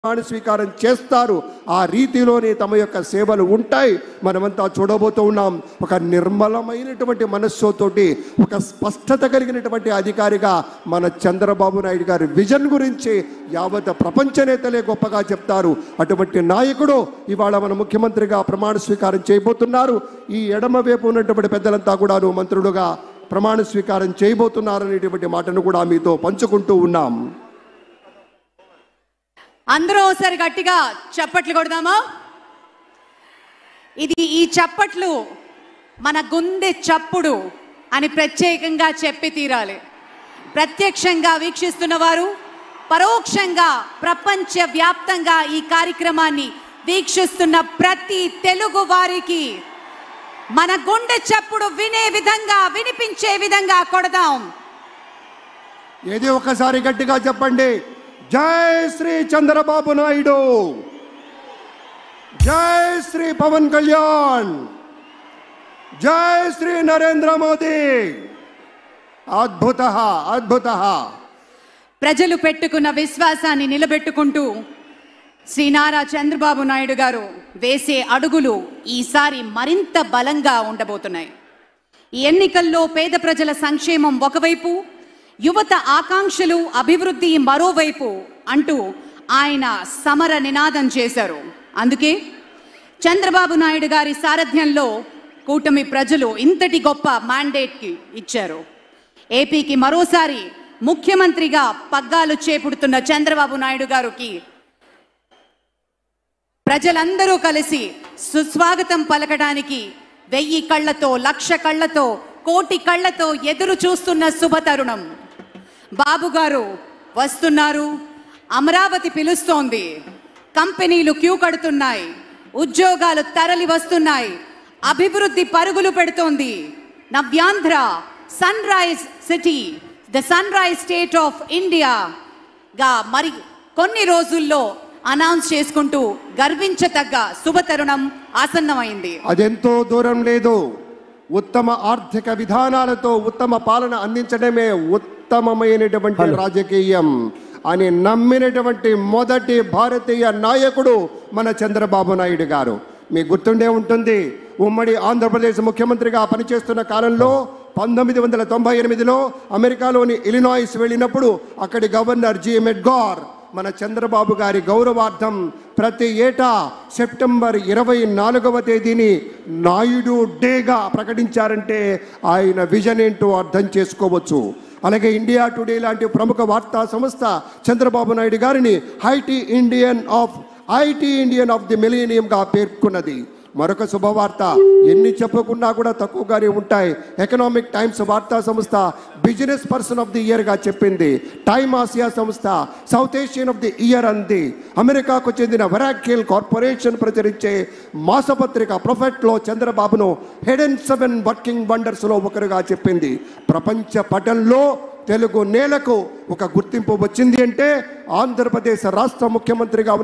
ప్రమాణ స్వీకారం చేస్తారు. ఆ రీతిలోనే తమ యొక్క సేవలు ఉంటాయి. మనమంతా చూడబోతూ ఉన్నాం. ఒక నిర్మలమైనటువంటి మనస్సుతోటి ఒక స్పష్టత కలిగినటువంటి అధికారిగా మన చంద్రబాబు నాయుడు గారి విజన్ గురించి యావత్ ప్రపంచ నేతలే గొప్పగా చెప్తారు. అటువంటి నాయకుడు ఇవాళ మన ముఖ్యమంత్రిగా ప్రమాణ స్వీకారం చేయబోతున్నారు. ఈ ఎడమ వైపు ఉన్నటువంటి పెద్దలంతా కూడాను మంత్రులుగా ప్రమాణ స్వీకారం చేయబోతున్నారనేటువంటి మాటను కూడా మీతో పంచుకుంటూ ఉన్నాం. అందరూ ఒకసారి గట్టిగా చప్పట్లు కొడదామా? ఈ చప్పట్లు మన గుండె చప్పుడు అని ప్రత్యేకంగా చెప్పి తీరాలి. ప్రత్యక్షంగా వీక్షిస్తున్న వారు, పరోక్షంగా ప్రపంచ వ్యాప్తంగా ఈ కార్యక్రమాన్ని వీక్షిస్తున్న ప్రతి తెలుగు వారికి మన గుండె చప్పుడు వినే విధంగా, వినిపించే విధంగా కొడదాం. ఏది ఒకసారి గట్టిగా చెప్పండి. జై శ్రీ చంద్రబాబు నాయుడు, జై శ్రీ పవన్ కళ్యాణ్, జై శ్రీ నరేంద్ర మోదీ. అద్భుత అద్భుత. ప్రజలు పెట్టుకున్న విశ్వాసాన్ని నిలబెట్టుకుంటూ శ్రీ నారా చంద్రబాబు నాయుడు గారు వేసే అడుగులు ఈసారి మరింత బలంగా ఉండబోతున్నాయి. ఈ ఎన్నికల్లో పేద ప్రజల సంక్షేమం ఒకవైపు, యువత ఆకాంక్షలు, అభివృద్ధి మరోవైపు అంటూ ఆయన సమర నినాదం చేశారు. అందుకే చంద్రబాబు నాయుడు గారి సారథ్యంలో కూటమి ప్రజలు ఇంతటి గొప్ప మ్యాండేట్కి ఇచ్చారు. ఏపీకి మరోసారి ముఖ్యమంత్రిగా పగ్గాలు చేపడుతున్న చంద్రబాబు నాయుడు గారికి ప్రజలందరూ కలిసి సుస్వాగతం పలకడానికి 1000 కళ్ళతో, 1,00,000 కళ్ళతో, 1,00,00,000 కళ్ళతో ఎదురు చూస్తున్న శుభతరుణం. బాబు గారు వస్తున్నారు. అమరావతి పిలుస్తోంది. కంపెనీలు క్యూ కడుతున్నాయి. ఉద్యోగాలు తరలి వస్తున్నాయి. అభివృద్ధి పరుగులు పెడుతోంది. నవ్యాంధ్ర sun rise city, the sun rise state of ఇండియాగా మరి కొన్ని రోజుల్లో అనౌన్స్ చేసుకుంటూ గర్వించతగ్గ శుభతరుణం ఆసన్నమైంది. అదెంతో దూరం లేదు. ఉత్తమ ఆర్థిక విధానాలతో ఉత్తమ పాలన అందించడమే ఉత్తమమైనటువంటి రాజకీయం అని నమ్మినటువంటి మొదటి భారతీయ నాయకుడు మన చంద్రబాబు నాయుడు గారు. మీకు గుర్తుండే ఉంటుంది, ఉమ్మడి ఆంధ్రప్రదేశ్ ముఖ్యమంత్రిగా పనిచేస్తున్న కాలంలో 1998లో అమెరికాలోని ఇలినాయిస్ వెళ్ళినప్పుడు అక్కడి గవర్నర్ జి మెడ్గార్ మన చంద్రబాబు గారి గౌరవార్థం ప్రతి ఏటా సెప్టెంబర్ 24వ తేదీని నాయుడు డేగా ప్రకటించారంటే ఆయన విజన్ ఏంటో అర్థం చేసుకోవచ్చు. అలాగే ఇండియా టుడే లాంటి ప్రముఖ వార్తా సంస్థ చంద్రబాబు నాయుడు గారిని ఐటీ ఇండియన్ ఆఫ్ ది మిలీనియంగా పేర్కొన్నది. మరొక శుభవార్త, ఎన్ని చెప్పుకున్నా కూడా తక్కువగానే ఉంటాయి. ఎకనామిక్ టైమ్స్ వార్తా సంస్థ బిజినెస్ పర్సన్ ఆఫ్ ది ఇయర్గా చెప్పింది. టైమ్ ఆసియా సంస్థ South Asian of the year అంది. అమెరికాకు చెందిన వెరాకిల్ కార్పొరేషన్ ప్రచురించే మాసపత్రిక ప్రొఫెట్లో చంద్రబాబును హెడెన్ 7 వర్కింగ్ వండర్స్లో ఒకరుగా చెప్పింది. ప్రపంచ పటంలో తెలుగు నేలకు ఒక గుర్తింపు వచ్చింది అంటే ఆంధ్రప్రదేశ్ రాష్ట్ర ముఖ్యమంత్రిగా